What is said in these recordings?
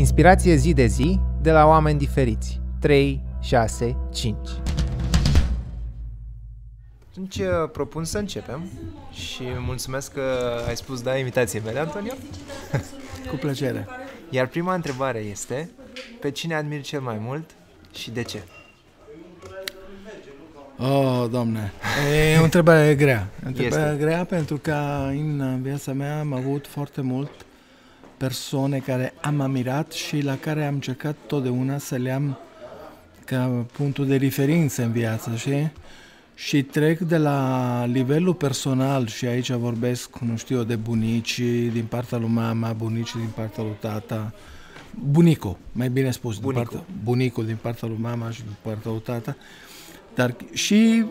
Inspirație zi de zi de la oameni diferiți. 3, 6, 5. Atunci propun să începem și mulțumesc că ai spus da invitației mele, Antonio. Cu plăcere. Iar prima întrebare este, pe cine admiri cel mai mult și de ce? Oh, Doamne, e o întrebare grea. Grea pentru că în viața mea am avut foarte mult persoane care am admirat și la care am încercat totdeauna să le am ca punctul de referință în viață, știi? Și trec de la nivelul personal și aici vorbesc, nu știu, de bunicii din partea lui mama, bunicii din partea lui tata, bunicul, mai bine spus, bunicul din partea lui mama și din partea lui tata, dar și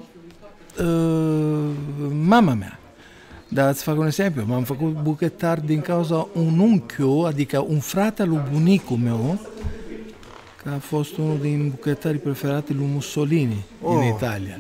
mama mea. Dar îți fac un exemplu, m-am făcut buchetar din cauza un unchiu, adică un frate al lui bunicul meu, că a fost unul din buchetarii preferate lui Mussolini în Italia.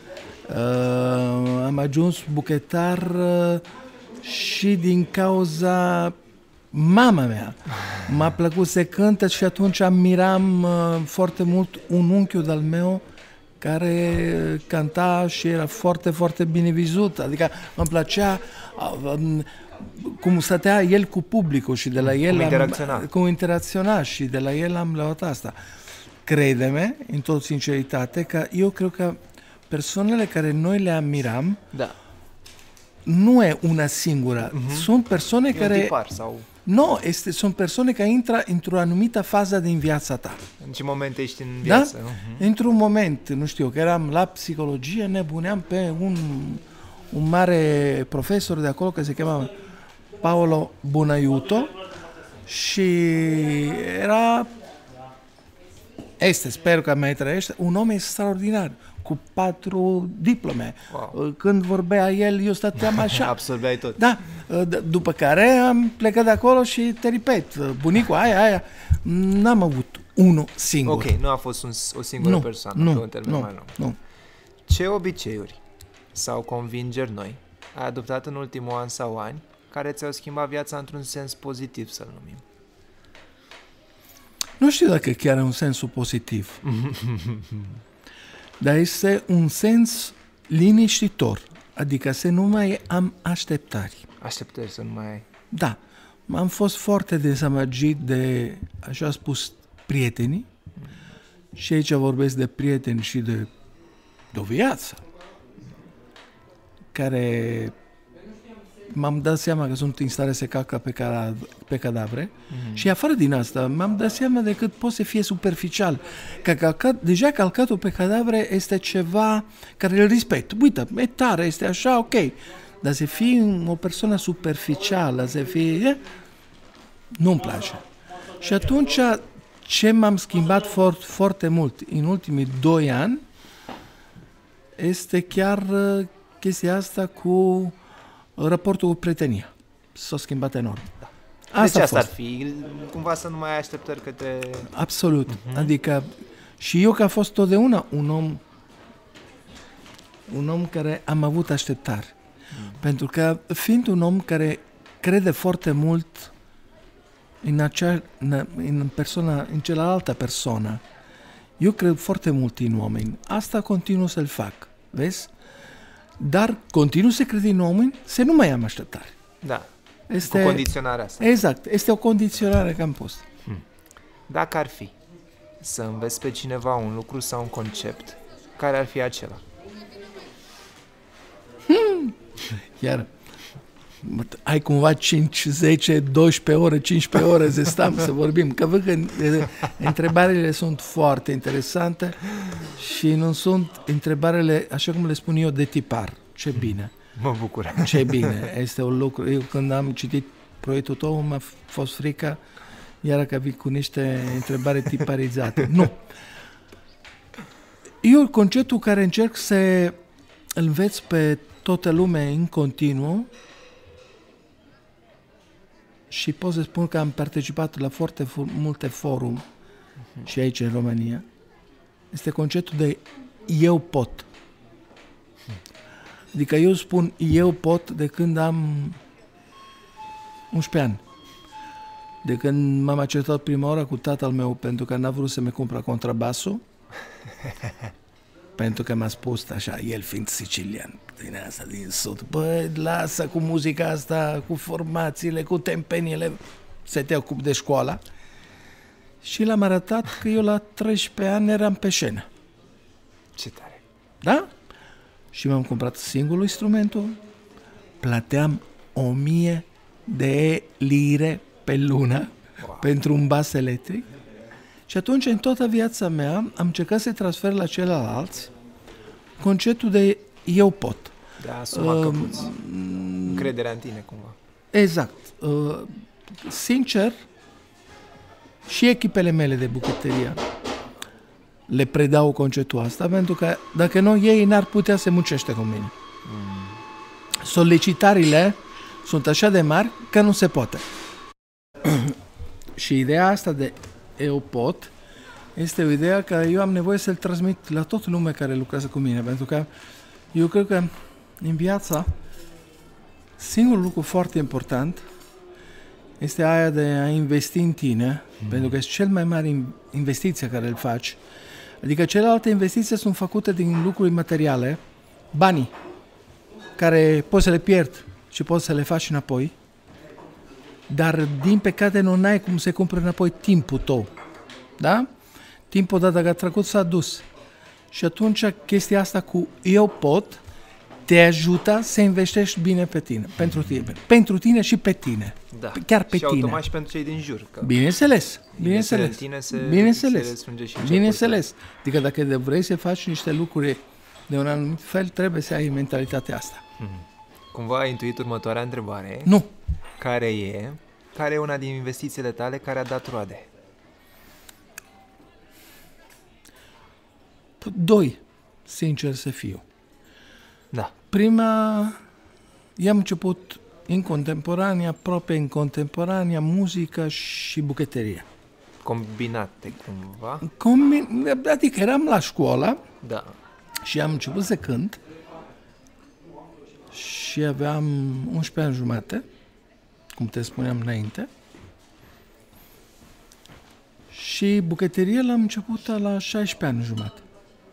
Am ajuns buchetar și din cauza mama mea. M-a plăcut să cântă și atunci admiram foarte mult un unchiul de-al meu care cânta și era foarte, foarte bine vizut. Adică îmi plăcea cum stătea el cu publicul și de la el cum interacționa și de la el am luat asta. Crede-me, în tot sinceritate, că eu cred că persoanele care noi le admiram nu e una singură. Sunt persoane care... Nu, sunt persoane care intră într-o anumită fază din viața ta. În ce moment ești în viață? Da? Într-un moment, nu știu, că eram la psihologie, nebuneam pe un mare profesor de acolo, care se cheamă Paolo Bonaiuto și era, sper că mai trăiește, un om extraordinar, cu 4 diplome. Wow. Când vorbea el, eu stăteam așa. Absorbeai tot. Da. După care am plecat de acolo și te repet, bunicul, aia, n-am avut unul singur. Ok, nu a fost o singură persoană pe un termen mai lung. Nu. Ce obiceiuri sau convingeri noi ai adoptat în ultimul an sau ani care ți-au schimbat viața într-un sens pozitiv, să-l numim? Nu știu dacă chiar e un sens pozitiv. Dar este un sens liniștitor, adică să nu mai am așteptări. Așteptări să nu mai ai. Da, am fost foarte dezamăgit de, așa spus, prietenii și aici vorbesc de prieteni și de o viață care m-am dat seama că sunt în stare să cacă pe cadavre și afară din asta m-am dat seama de cât poate să fie superficial. Că deja calcatul pe cadavre este ceva care îl respect. Uite, e tare, este așa, ok. Dar să fii o persoană superficială, să fii... nu-mi place. Și atunci ce m-am schimbat foarte mult în ultimii 2 ani este chiar chestia asta cu raportul cu prietenia. S-a schimbat enorm. Da. Asta ar fi? Cumva să nu mai ai așteptări către... Absolut. Adică și eu că am fost totdeauna un om care am avut așteptări. Pentru că fiind un om care crede foarte mult în cealaltă persoană, eu cred foarte mult în oameni. Asta continuu să-l fac. Vezi? Dar continuu să cred în oameni să nu mai am așteptare. Da, cu condiționarea asta. Exact, este o condiționare că am pus. Dacă ar fi să înveți pe cineva un lucru sau un concept, care ar fi acela? Iar ai cumva 5, 10, 12 ore, 15 ore să stăm să vorbim. Că văd că întrebările sunt foarte interesante și nu sunt întrebările, așa cum le spun eu, de tipar. Ce bine. Mă bucur. Ce bine. Este un lucru. Eu când am citit proiectul tău, m-a fost frică iar că vii cu niște întrebări tiparizate. Nu. Eu conceptul care încerc să înveț pe toată lumea în continuu și pot să spun că am participat la foarte multe forum și aici în România, este conceptul de eu pot. Adică eu spun eu pot de când am 11 ani. De când m-am certat prima oară cu tatăl meu pentru că n-a vrut să-mi cumpăra contrabasul, pentru că m-a spus așa, el fiind sicilian, din asta, din sud, băi, lasă cu muzica asta, cu formațiile, cu tempeniile, să te ocupi de școala. Și l-am arătat că eu la 13 ani eram pe scenă. Ce tare! Da? Și m-am cumpărat singurul instrumentul, plăteam 1000 de lire pe lună pentru un bas electric. Și atunci, în toată viața mea, am încercat să transfer la ceilalți conceptul de eu pot. De a asuma căpuți. Încrederea în tine, cumva. Exact. Sincer, și echipele mele de bucătărie le predau conceptul asta, pentru că dacă nu, ei n-ar putea să muncește cu mine. Solicitările sunt așa de mari că nu se poate. Și ideea asta de eu pot este o idee că eu am nevoie să-l transmit la toată lumea care lucrează cu mine, pentru că eu cred că în viața singurul lucru foarte important este aia de a investi în tine, pentru că este cel mai mare investiție care îl faci. Adică celelalte investiții sunt făcute din lucruri materiale, banii, care poți să le pierzi și poți să le faci înapoi, dar din păcate nu ai cum să cumperi înapoi timpul tău. Da? Timpul dat dacă a trecut s-a dus. Și atunci chestia asta cu eu pot te ajută să investești bine pe tine, pentru tine și pe tine. Da. Chiar pe și tine. automat și pentru cei din jur. Că bineînțeles. În tine se răsfrânge și început. Bineînțeles. Adică dacă vrei să faci niște lucruri de un anumit fel, trebuie să ai mentalitatea asta. Cumva ai intuit următoarea întrebare. Nu. Care e una din investițiile tale care a dat roade? 2, sincer să fiu. Da. Prima, i-am început în contemporania, aproape în contemporania, muzică și bucătărie. Combinate cumva? Adică eram la școală Da. și am început să cânt și aveam 11 ani jumate, cum te spuneam înainte. Și bucătărie l-am început la 16 ani jumate.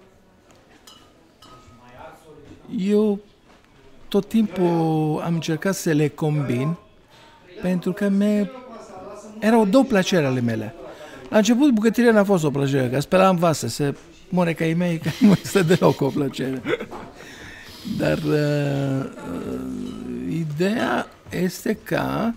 Eu tot timpul am încercat să le combin pentru că erau două plăceri ale mele. La început bucătăria n-a fost o plăcere, că spelam vase, se more ca ei mei, că nu este deloc o plăcere. Dar ideea este că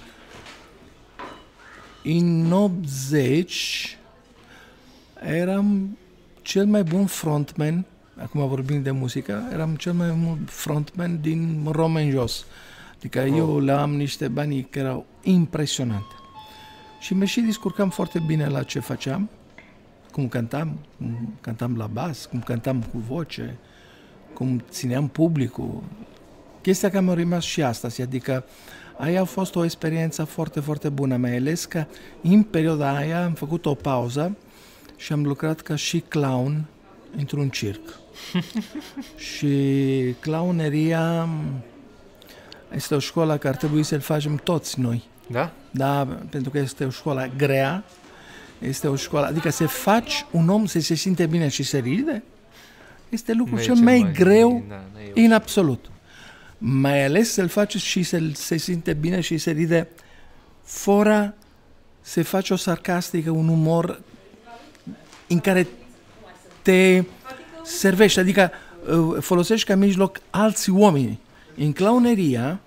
în 80 eram cel mai bun frontman, acum vorbim de muzică, eram cel mai bun frontman din România jos. Adică eu le-am niște bani care erau impresionante. Și mă și descurcam foarte bine la ce făceam, cum cantam la bas, cum cantam cu voce, cum țineam publicul. Chestia care mi-a rămas și astăzi, adică aia a fost o experiență foarte, foarte bună, mai ales că în perioada aia am făcut o pauză și am lucrat ca și clown într-un circ. Și clowneria este o școală care ar trebui să-l facem toți noi. Da? Da, pentru că este o școală grea, este o școală, adică să faci un om să se simte bine și să ride, este lucrul cel mai greu în absolut. Mai ales să-l faci și să se simte bine și să ride fără să faci o sarcastică, un umor în care te servești, adică folosești ca mijloc alți oameni. În clowneria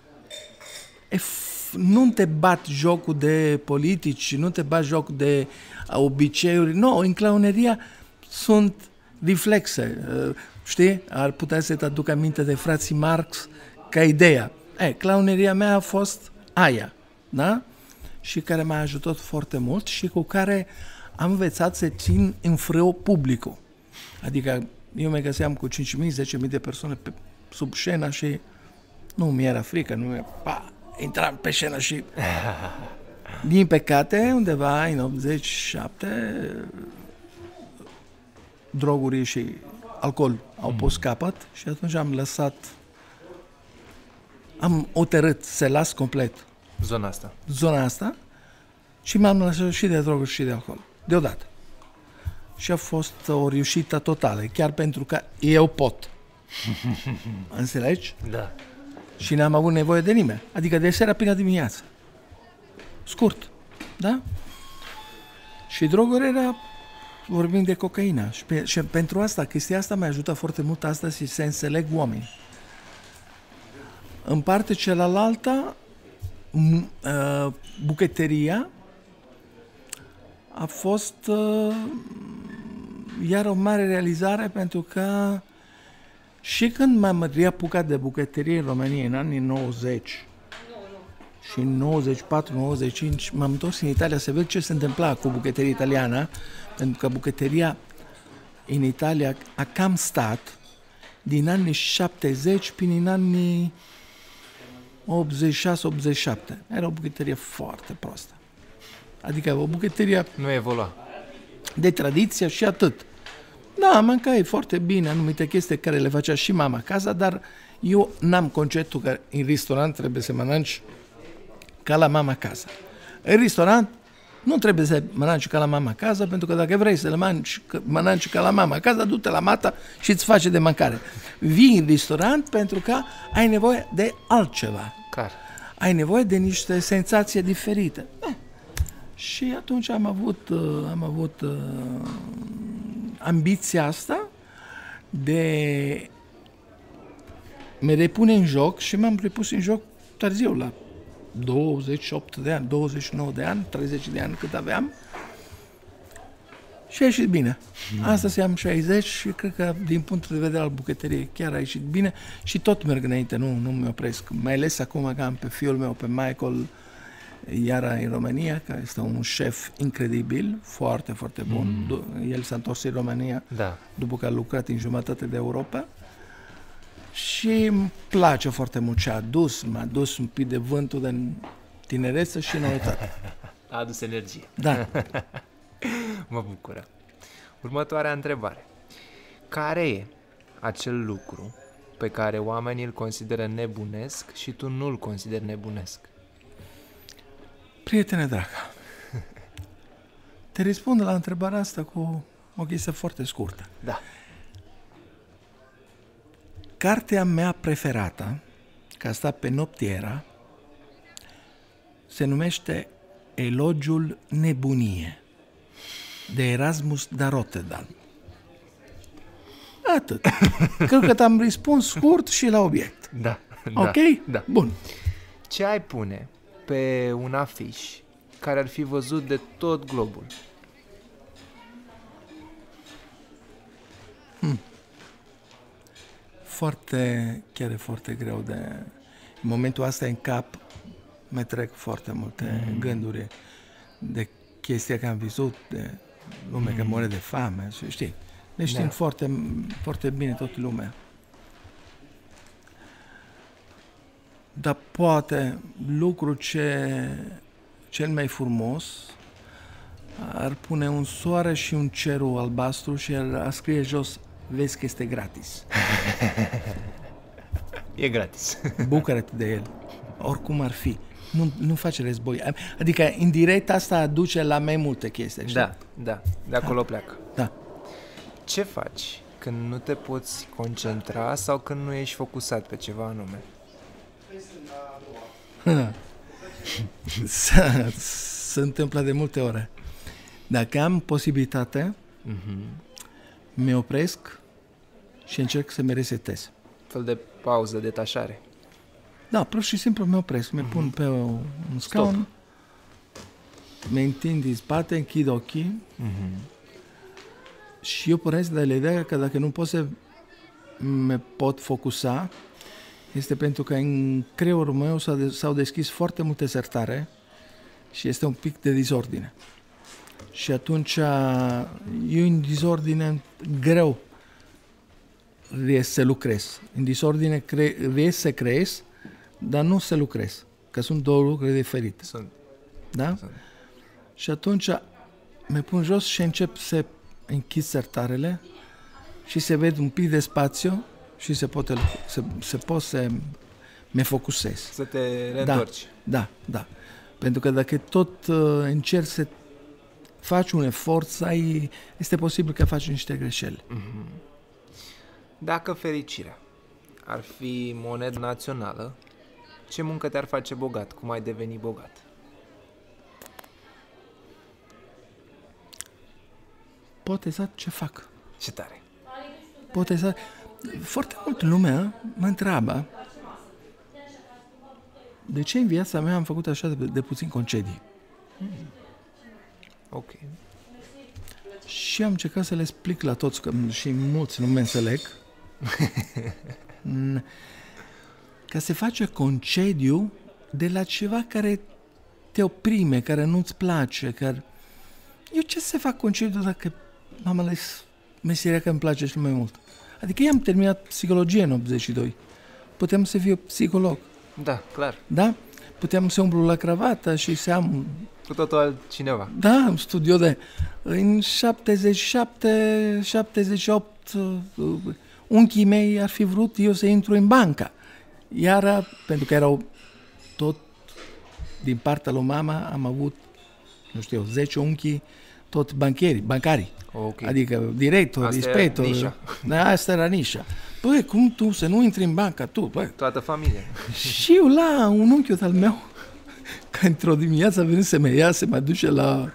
nu te bat jocul de politici, nu te bat joc de obiceiuri. Nu, în clowneria sunt reflexe. Știi? Ar putea să te aduc aminte de frații Marx ca ideea. Clowneria mea a fost aia, da? Și care m-a ajutat foarte mult și cu care am învățat să țin în frâu publicul. Adică eu mă găseam cu 5.000, 10.000 de persoane sub scenă și nu mi-era frică, intram pe scenă și din păcate, undeva în 87 droguri și alcool au pus capăt și atunci am hotărât să las complet zona asta Și m-am lăsat și de droguri și de alcool, deodată. Și a fost o reușită totală, chiar pentru că eu pot. Înțelegi? Da. Și n-am avut nevoie de nimeni. Adică de seara până dimineață. Scurt. Da? Și droguri era, vorbim de cocaina. Și pentru asta, chestia asta mi-a ajutat foarte mult astăzi și să înțeleg oamenii. În partea cealaltă, bucătăria a fost iar o mare realizare, pentru că și când m-am reapucat de bucătărie în România în anii 90 și în 94-95 m-am întors în Italia să văd ce se întâmpla cu bucătăria italiană, pentru că bucătăria în Italia a cam stat din anii 70 până în anii 86-87. Era o bucătărie foarte prostă. Adică o bucătărie Nu evolua. de tradiție și atât. Da, mâncai foarte bine anumite chestii care le facea și mama acasă, dar eu n-am conceptul că în restaurant trebuie să mănânci ca la mama acasă. În restaurant nu trebuie să mănânci ca la mama acasă, pentru că dacă vrei să le mănânci ca la mama acasă, du-te la mata și îți face de mâncare. Vii în restaurant pentru că ai nevoie de altceva. Clar. Ai nevoie de niște senzații diferite. Și atunci am avut ambiția asta de me repune în joc și m-am repus în joc târziu, la 28 de ani, 29 de ani, 30 de ani cât aveam. Și a ieșit bine. Astăzi am 60 și cred că din punctul de vedere al bucătăriei chiar a ieșit bine și tot merg înainte, nu mă opresc. Mai ales acum că am pe fiul meu, pe Michael, iar în România, care este un șef incredibil, foarte, foarte bun. El s-a întors în România după că a lucrat în jumătate de Europa. Și îmi place foarte mult ce a adus. M-a adus un pic de vântul din tinerețe și noutate. A adus energie. Da. Mă bucură. Următoarea întrebare. Care e acel lucru pe care oamenii îl consideră nebunesc și tu nu îl consideri nebunesc? Prietene dragă, te răspund la întrebarea asta cu o chestie foarte scurtă. Da. Cartea mea preferată, că a stat pe noptiera, se numește Elogiul nebunie, de Erasmus da Rotterdam. Atât. Cred că te-am răspuns scurt și la obiect. Da. Ok? Da. Bun. Ce ai pune pe un afiș care ar fi văzut de tot globul? Chiar e foarte greu de... În momentul ăsta în cap mă trec foarte multe gânduri de chestia că am văzut, de lume că moare de foame, știi? Le știm foarte, foarte bine toată lumea. Dar poate lucrul cel mai frumos ar pune un soare și un cerul albastru și ar scrie jos: vezi că este gratis. E gratis. Bucură-te de el, oricum ar fi. Nu face război. Adică, indirect, asta aduce la mai multe chestii. Știi? Da. De acolo pleacă. Da. Ce faci când nu te poți concentra sau când nu ești focusat pe ceva anume? Se întâmplă de multe ori. Dacă am posibilitate, mi opresc și încerc să mă resetez. Fel de pauză, detașare. Da, pur și simplu mă opresc, mă pun pe un scaun, mă întind în spate, închid ochii și eu pornesc de la ideea că dacă nu pot să mă pot focusa, este pentru că în creierul meu s-au deschis foarte multe sertare și este un pic de dizordine. Și atunci eu în dizordine greu reies să lucrez. În dizordine reies să creez, dar nu să lucrez, că sunt două lucruri diferite. Da? Și atunci mă pun jos și încep să închid sertarele și să ved un pic de spațiu și se pot să mă focusez. Să te reîntorci. Da. Pentru că dacă tot încerci să faci un efort, este posibil că faci niște greșeli. Dacă fericirea ar fi monedă națională, ce muncă te-ar face bogat? Cum ai deveni bogat? Pot exact ce fac. Ce tare! Pot exact... Foarte multă lume mă întreabă de ce în viața mea am făcut așa de puțin concedii. Ok. Și am încercat să le explic la toți, că și mulți nu mă înțeleg, ca să face concediu de la ceva care te oprime, care nu-ți place, care... Eu ce să fac concediu dacă am ales meseria care îmi place și mai mult? Adică eu am terminat psihologie în 82. Puteam să fiu psiholog. Da, clar. Da? Puteam să umblu la cravată și să am... Cu totul altcineva. Da, am studiu de... În 77, 78, unchii mei ar fi vrut eu să intru în banca. Iar, pentru că erau tot din partea lui mama, am avut, nu știu, 10 unchii, tot bancari. Okay. Adică director, inspector. Da, asta era nișa. Băi, cum tu să nu intri în banca, tu? Băi. Toată familia. Și eu la un unchiul al meu, că într-o dimineață a venit să mă ia, să mă duce la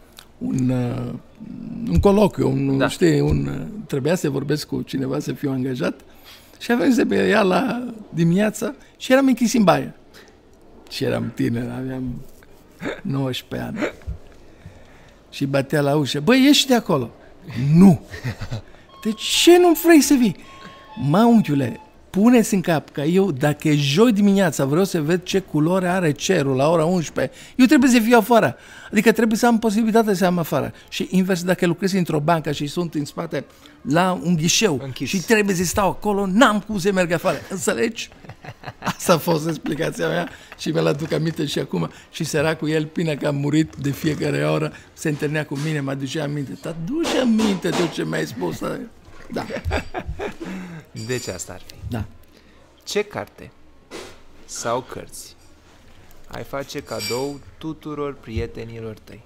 un colocviu, da. trebuia să vorbesc cu cineva să fiu angajat și a venit să mă ia la dimineața și eram închis în baie. Și eram tiner, aveam 19 ani. Și batea la ușă. Băi, ieși de acolo. Nu. De ce nu vrei să vii? Mă, unchiule, puneți în cap că eu, dacă e joi dimineața, vreau să ved ce culoare are cerul la ora 11, eu trebuie să fiu afară. Adică trebuie să am posibilitatea să am afară. Și invers, dacă lucrez într-o bancă și sunt în spate la un ghișeu închis și trebuie să stau acolo, n-am cum să merg afară. Înțelegi? Asta a fost explicația mea și mi-l aduc aminte și acum. Și săracul el, până că a murit de fiecare oră, se întâlnea cu mine, mă aducea aminte. Dar du-și aminte tot ce mi-ai spus. Da. Deci asta ar fi. Da. Ce carte sau cărți ai face cadou tuturor prietenilor tăi?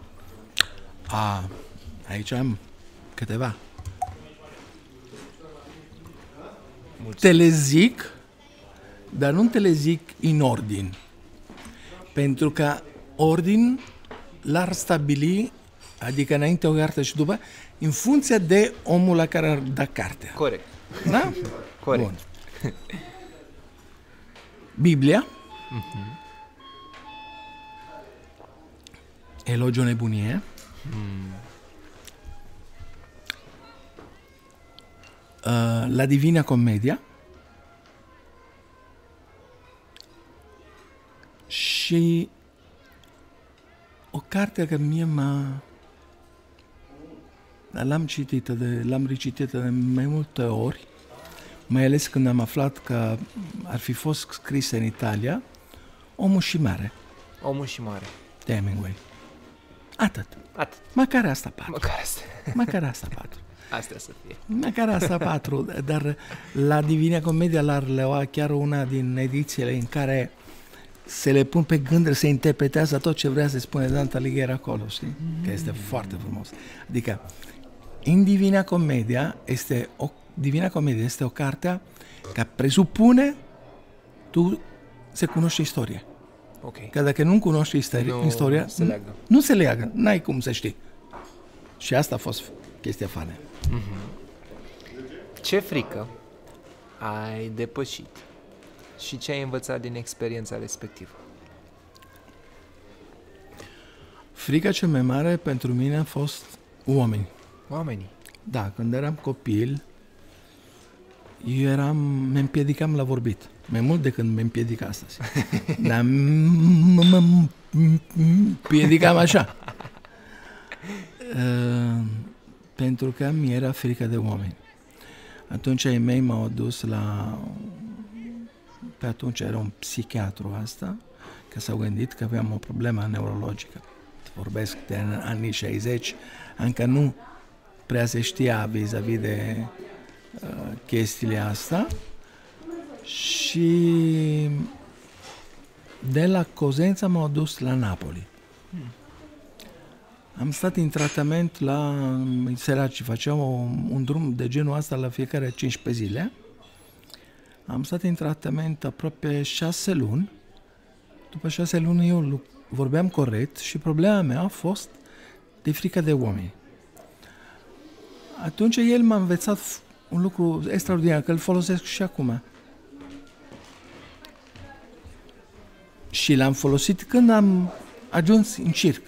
Aici am câteva. Mulțumesc. Te le zic, dar nu te le zic în ordin. Pentru că ordin l-ar stabili, adică înainte o carte și după, în funcție de omul la care ar da cartea. Corect. Da? Corect. Bun. Biblia. Elogiul nebunie. La Divina Commedia. Și o carte care mie l-am recitită de mai multe ori, mai ales când am aflat că ar fi fost scrisă în Italia, Omul și Mare. Omul și Mare. De Hemingway. Atât. Atât. Măcar asta 4. Măcar asta. Măcar asta 4. Astea să fie. Măcar asta 4. Dar la Divina Comedia l-ar lua chiar una din edițiile în care se le pun pe gânduri, se interpretează tot ce vrea să spune Dante Alighieri acolo, știi? Că este foarte frumos. Adică, în Divina Comedia este o carte care presupune tu să cunoști istoria. Ok. Că dacă nu cunoști istoria, nu se leagă. N-ai cum să știi. Și asta a fost chestia faină. Ce frică ai depășit și ce ai învățat din experiența respectivă? Frica cea mai mare pentru mine a fost oamenii. Oamenii? Da, când eram copil, mă împiedicam la vorbit. Mai mult decât mă împiedic astăzi. Dar mă împiedicam așa. Pentru că mi era frică de oameni. Atunci ai mei m-au dus pe atunci era un psihiatru asta, că s-au gândit că aveam o problemă neurologică. Vorbesc de anii 60, încă nu prea se știa vis-a-vis de chestiile astea și De la Cosența m-au dus la Napoli. Am stat în tratament la săraci, făceam un drum de genul ăsta la fiecare 15 zile. Am stat în tratament aproape 6 luni. După 6 luni eu vorbeam corect și problema mea a fost de frică de oameni. Atunci el m-a învățat un lucru extraordinar, că îl folosesc și acum. Și l-am folosit când am ajuns în circ.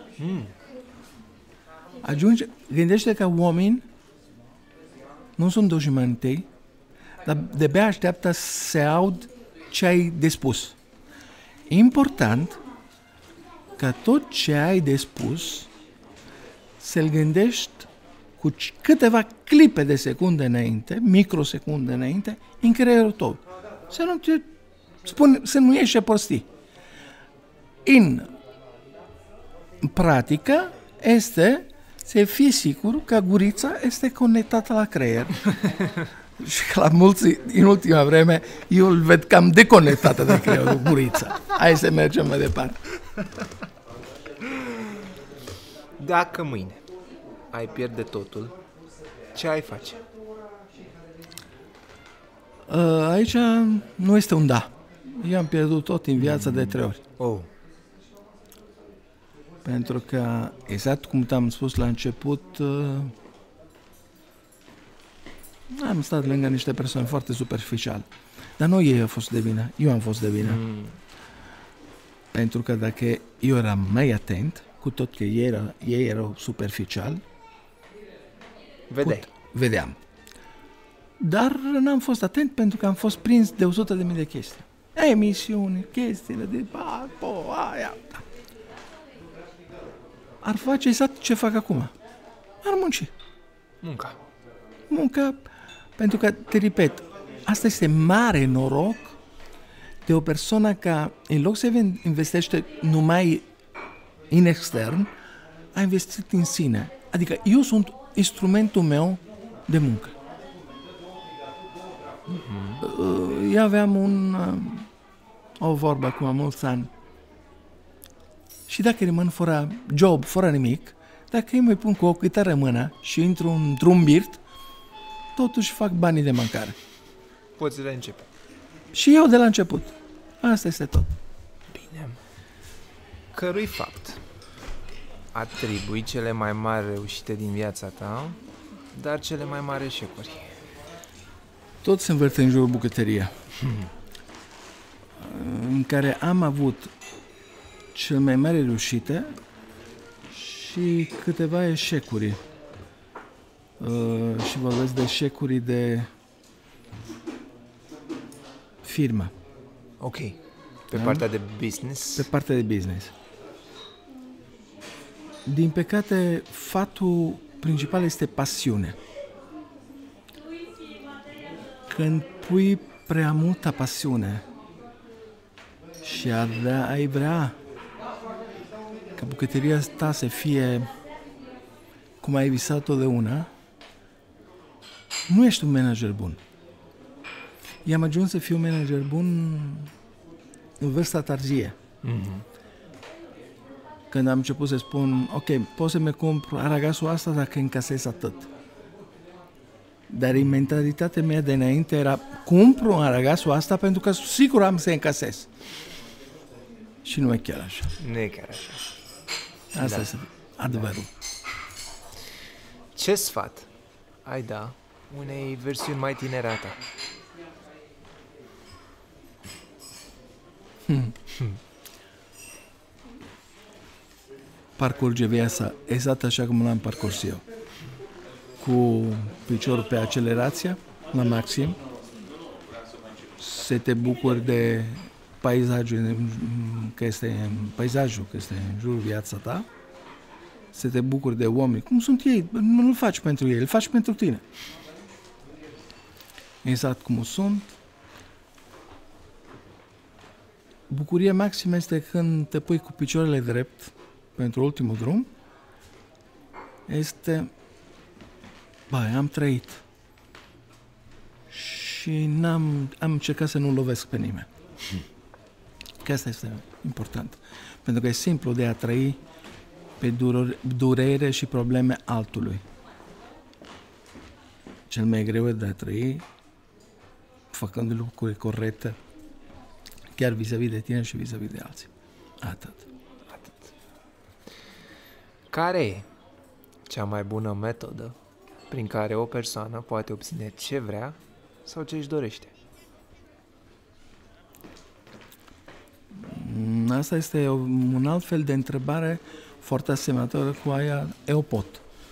Gândește că oameni nu sunt dușmani tăi, dar de-abia așteaptă să aud ce ai de spus. E important ca tot ce ai de spus să-l gândești cu câteva clipe de secunde înainte, microsecunde înainte, în creierul tău. Să nu ieși prostii. În practică este să fii sigur că gurița este conectată la creier. Și la mulți, în ultima vreme, eu îl ved cam deconectată de creierul gurița. Hai să mergem mai departe. Dacă mâine ai pierde totul, ce ai face? Aici nu este un da. Eu am pierdut tot în viața de 3 ori. Oh. Pentru că, exact cum te-am spus la început, am stat lângă niște persoane foarte superficiale. Dar nu ei au fost de vină, eu am fost de vină. Pentru că dacă eu eram mai atent, cu tot că ei erau superficiali, vedeam. Dar n-am fost atent pentru că am fost prins de 100.000 de chestii. Emisiuni, chestiile de aia. Ar face exact ce fac acum. Ar munci. Munca, pentru că, te repet, asta este mare noroc de o persoană care, în loc să investește numai în extern, a investit în sine. Adică eu sunt instrumentul meu de muncă. Eu aveam o vorbă acum mulți ani. Și dacă rămân fără job, fără nimic, dacă eu mă pun cu o chitară în mână și intru într-un birt, totuși fac banii de mâncare. Poți reîncepe. Și eu de la început. Asta este tot. Bine. Cărui fapt atribui cele mai mari reușite din viața ta, dar cele mai mari eșecuri? Tot se învârte în jurul bucătăria. În care am avut cel mai mare reușite și câteva eșecuri. Și vorbesc de eșecuri de firmă. Ok. Pe partea de business? Pe partea de business. Din păcate, fatul principal este pasiune. Când pui prea multă pasiune și ai vrea ca bucătăria ta să fie cum ai visat-o de una, nu ești un manager bun. Eu am ajuns să fiu un manager bun în vârsta tarzie. Când am început să spun, ok, pot să-mi cumpăr aragasul asta dacă încasez atât. Dar în mentalitatea mea de înainte era, cumpăr aragasul asta pentru că sigur am să încasez. Și nu e chiar așa. Nu e chiar așa. Asta este adevărul. Ce sfat ai da unei versiuni mai tinere a ta? Parcurge viața exact așa cum l-am parcurs eu. Cu piciorul pe accelerație, la maxim, să te bucuri de peisajul că este în jurul viața ta, să te bucuri de oameni, cum sunt ei, nu-l faci pentru ei, îl faci pentru tine. Exact cum sunt. Bucuria maximă este când te pui cu picioarele drept pentru ultimul drum, este, am trăit și am încercat să nu lovesc pe nimeni. Că asta este important. Pentru că e simplu de a trăi pe durere și probleme altului. Cel mai greu e de a trăi făcând lucruri corecte, chiar vis-a-vis de tine și vis-a-vis de alții. Atât. Care e cea mai bună metodă prin care o persoană poate obține ce vrea sau ce își dorește? Asta este un alt fel de întrebare foarte asemănătoare cu aia eu pot.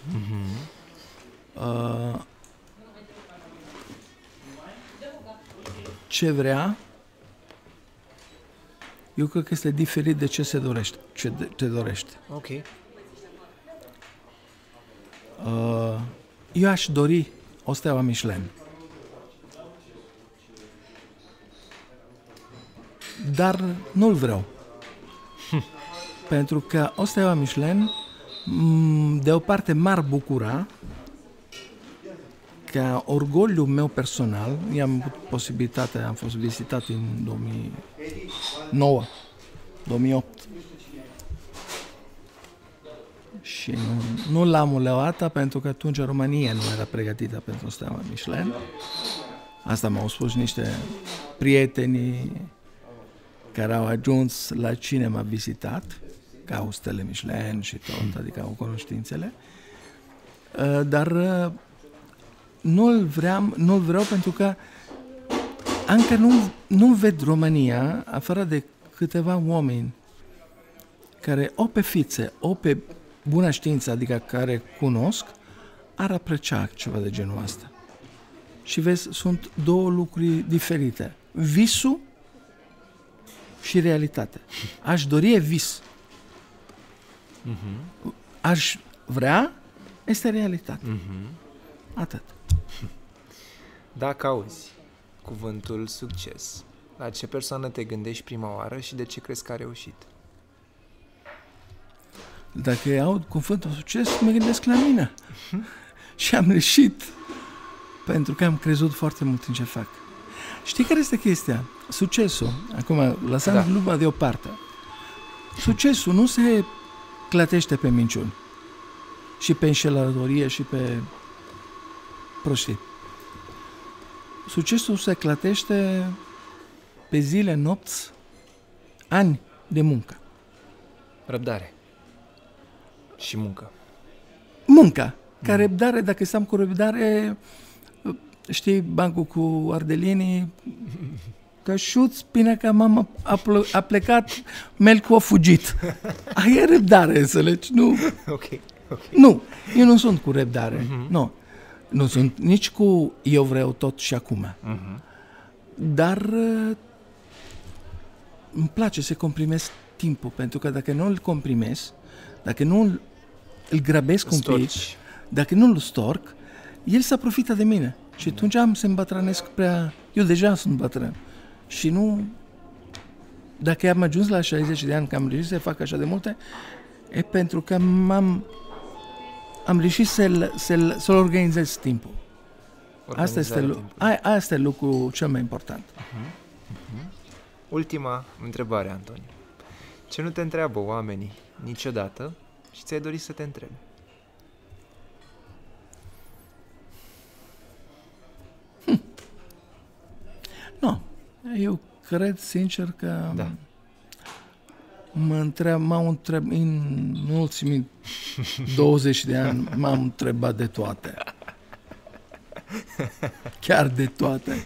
Ce vrea, eu cred că este diferit de ce se dorește. Ce te dorește. Ok. Eu aș dori o steaua Michelin. Dar nu-l vreau. Pentru că o steaua Michelin de o parte m-ar bucura ca orgoliul meu personal, i-am avut posibilitatea, am fost vizitat în 2009, 2008 și nu l-am uleoată pentru că atunci România nu era pregătită pentru steaua Michelin. Asta m-au spus niște prieteni care au ajuns la cine m-a vizitat, că au stele Michelin și tot, adică au cunoștințele, dar nu-l vreau pentru că încă nu ved România, afară de câteva oameni care o pe fițe, o pe bună știință, adică care cunosc, ar aprecia ceva de genul ăsta. Și vezi, sunt două lucruri diferite. Visul și realitatea. Aș dori e vis. Aș vrea este realitate. Atât. Dacă auzi cuvântul succes, la ce persoană te gândești prima oară și de ce crezi că a reușit? Dacă aud cuvântul succes, mă gândesc la mine. Și am reușit pentru că am crezut foarte mult în ce fac. Știi care este chestia? Succesul, acum lăsăm gluma deoparte, succesul nu se clătește pe minciuni și pe înșelătorie și pe prostii. Succesul se clătește pe zile, nopți, ani de muncă. Răbdare. Și muncă. Munca. Ca răbdare, dacă stăm cu răbdare, știi, bancul cu ardelenii, că șuți până că mama a plecat, melcul a fugit. Aia e răbdare, înțelegi? Nu. Okay. Nu, eu nu sunt cu răbdare. Nu. Nu sunt nici cu eu vreau tot și acum. Dar îmi place să comprimez timpul, pentru că dacă nu îl comprimez, dacă nu îl grăbesc un pic, dacă nu îl storc, el se profită de mine. Și atunci am să îmbătrânesc prea... Eu deja sunt bătrân. Și nu... Dacă am ajuns la 60 de ani, că am reușit să fac așa de multe, e pentru că am reușit să-l organizez timpul. Asta este lucrul cel mai important. Ultima întrebare, Antonio. Ce nu te întreabă oamenii niciodată și ți-ai dorit să te întrebe? Nu. Eu cred sincer că m-au întrebat în ultimii 20 de ani, m-am întrebat de toate. Chiar de toate.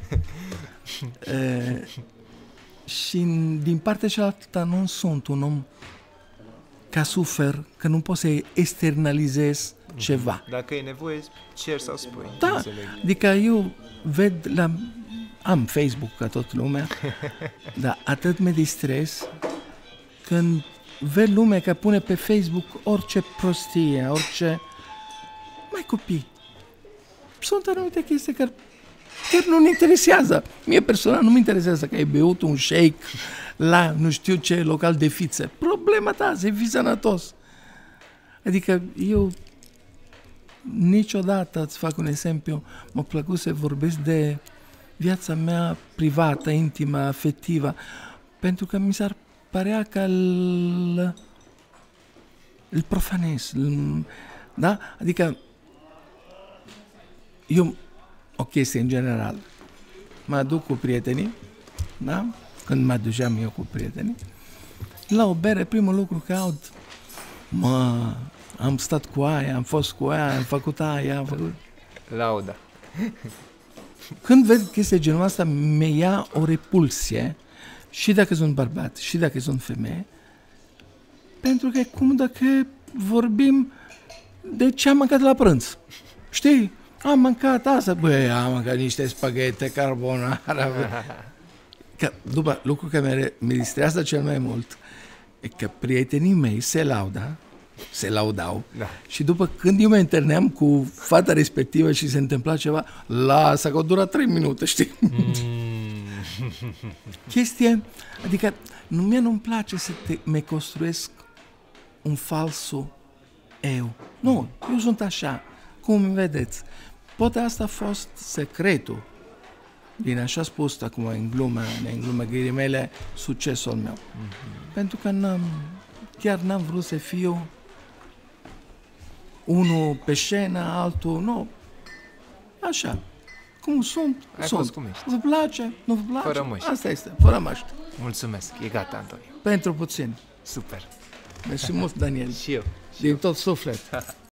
Și din partea cealaltă nu sunt un om ca sufer, că nu pot să externalizez ceva. Dacă e nevoie, cer sau spui. Da, adică eu ved am Facebook ca tot lumea, dar atât mă distrez când ved lumea că pune pe Facebook orice prostie, orice... Mai copii. Sunt anumite chestii care chiar nu-mi interesează. Mie personal nu-mi interesează că ai beut un shake la nu știu ce local de fițe. Problema ta, să fii sănătos. Adică eu niciodată, îți fac un exemplu, m-a plăcut să vorbesc de viața mea privată, intimă, afectivă, pentru că mi s-ar părea că îl profanez. Da? Adică eu, o chestie în general, mă duc cu prietenii, da? Când mă duceam eu cu prietenii, la o bere, primul lucru că aud, am stat cu aia, am fost cu aia, am făcut aia, am făcut... Lauda. Când văd chestia genul asta, mi ia o repulsie, și dacă sunt bărbat, și dacă sunt femeie, pentru că e cum dacă vorbim de ce am mâncat la prânz. Știi? Am mâncat asta, băi, am mâncat niște spaghete carbonara. Că, după, lucru care mi distrează cel mai mult e că prietenii mei se laudau, Da. și după când eu mă întâlneam cu fata respectivă și se întâmpla ceva, lasă că o dura 3 minute, știi? Chestie, adică nu-mi place să me construiesc un falso eu. Nu, eu sunt așa, cum vedeți. Poate asta a fost secretul, bine, așa spus acum în glumă ghilimele, succesul meu. Pentru că chiar n-am vrut să fiu unul pe scenă, altul, nu. Așa. Cum sunt, Ai sunt. fost cum ești. Vă place, nu vă place? Fără măști. Asta este, fără măști. Mulțumesc, e gata, Antonio. Pentru puțin. Super. Mersi mult, Daniel. Și eu. Din tot suflet.